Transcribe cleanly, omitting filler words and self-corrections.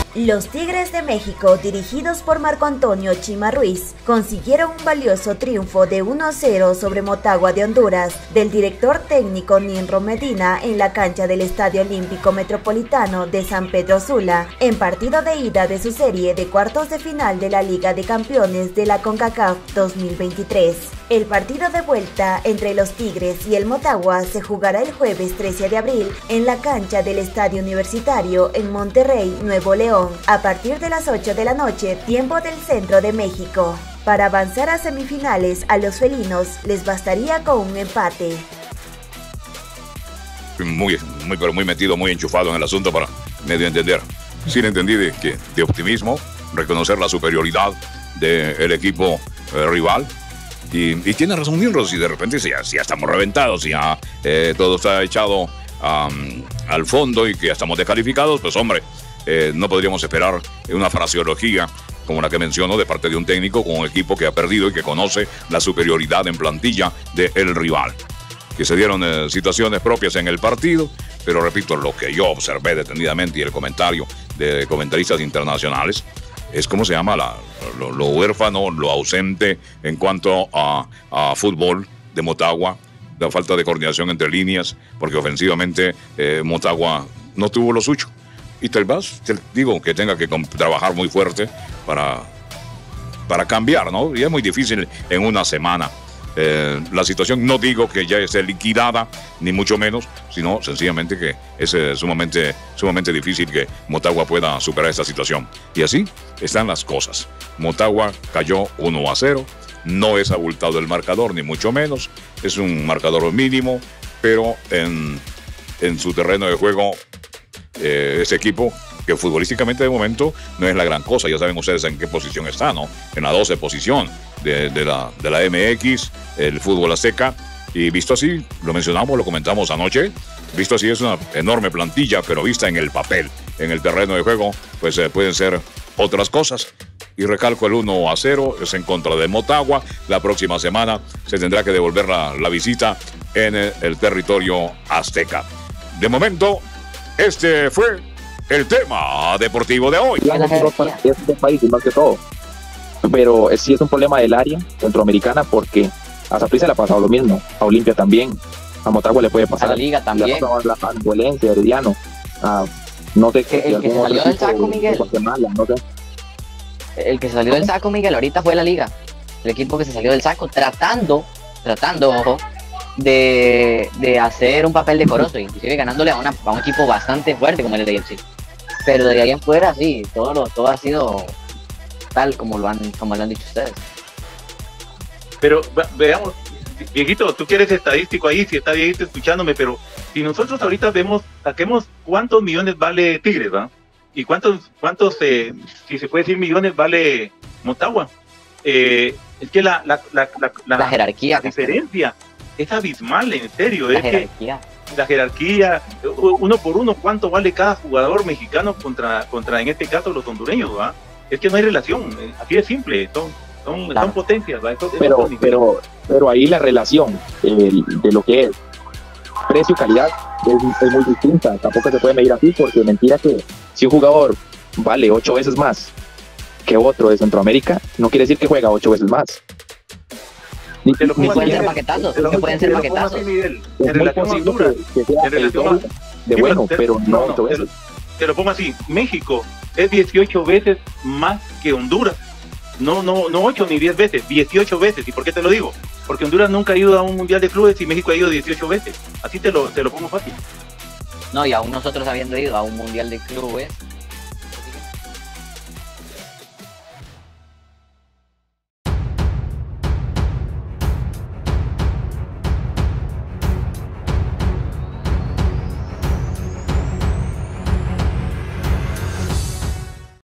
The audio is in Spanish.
Los Tigres de México, dirigidos por Marco Antonio Chima Ruiz, consiguieron un valioso triunfo de 1-0 sobre Motagua de Honduras, del director técnico Ninro Medina en la cancha del Estadio Olímpico Metropolitano de San Pedro Sula, en partido de ida de su serie de cuartos de final de la Liga de Campeones de la CONCACAF 2023. El partido de vuelta entre los Tigres y el Motagua se jugará el jueves 13 de abril en la cancha del Estadio Universitario en Monterrey, Nuevo León, a partir de las 8 de la noche, tiempo del centro de México. Para avanzar a semifinales, a los felinos les bastaría con un empate. Muy metido, muy enchufado en el asunto para medio entender. Sí le entendí de optimismo, reconocer la superioridad del equipo rival. Y tiene razón Ninro, si de repente si ya estamos reventados, si ya todo está echado al fondo y que ya estamos descalificados, pues hombre, no podríamos esperar una fraseología como la que menciono de parte de un técnico con un equipo que ha perdido y que conoce la superioridad en plantilla del rival. Que se dieron situaciones propias en el partido, pero repito, lo que yo observé detenidamente y el comentario de comentaristas internacionales es como se llama lo huérfano, lo ausente en cuanto a fútbol de Motagua, la falta de coordinación entre líneas, porque ofensivamente Motagua no tuvo lo suyo. Y tal vez, te digo, que tenga que trabajar muy fuerte para cambiar, ¿no? Y es muy difícil en una semana. La situación no digo que ya esté liquidada, ni mucho menos, sino sencillamente que es sumamente difícil que Motagua pueda superar esta situación. Y así están las cosas. Motagua cayó 1-0, no es abultado el marcador, ni mucho menos, es un marcador mínimo, pero en su terreno de juego, ese equipo que futbolísticamente de momento no es la gran cosa. Ya saben ustedes en qué posición está, ¿no? En la 12 posición de la MX, el fútbol azteca. Y visto así, lo mencionamos, lo comentamos anoche, visto así es una enorme plantilla, pero vista en el papel, en el terreno de juego, pues pueden ser otras cosas. Y recalco, el 1-0 es en contra de Motagua. La próxima semana se tendrá que devolver la visita en el territorio azteca. De momento, este fue el tema deportivo de hoy. Es un país más que todo, pero sí es un problema del área centroamericana, porque a Saprissa le ha pasado lo mismo, a Olimpia también, a Motagua le puede pasar, a la Liga también, le ha pasado a Valencia, Herediano, no sé qué, el que se salió del saco, Miguel, no sé. El que se salió del saco, Miguel, ahorita fue la Liga, el equipo que se salió del saco, tratando, ojo, de hacer un papel decoroso, inclusive ganándole a un equipo bastante fuerte como el de Chelsea. Pero de ahí en fuera, sí, todo ha sido tal como lo han dicho ustedes. Pero veamos, viejito, tú que eres estadístico ahí, si está viejito escuchándome, pero si nosotros ahorita saquemos cuántos millones vale Tigres, ¿va? Y cuántos si se puede decir millones, vale Motagua. Es que la jerarquía, la diferencia es abismal, en serio. La jerarquía, jerarquía, uno por uno, cuánto vale cada jugador mexicano contra en este caso los hondureños, ¿va? Es que no hay relación, así de simple, son potencias, ¿va? Pero ahí la relación de lo que es precio y calidad es muy distinta. Tampoco se puede medir así, porque mentira que si un jugador vale 8 veces más que otro de Centroamérica, no quiere decir que juega 8 veces más. Pueden ser paquetazos, Es muy posible que sea el doble de bueno, pero no 8 veces. Te lo pongo así, México es 18 veces más que Honduras. No 8 ni 10 veces, 18 veces. ¿Y por qué te lo digo? Porque Honduras nunca ha ido a un mundial de clubes y México ha ido 18 veces. Así te lo pongo fácil. No, y aún nosotros habiendo ido a un mundial de clubes,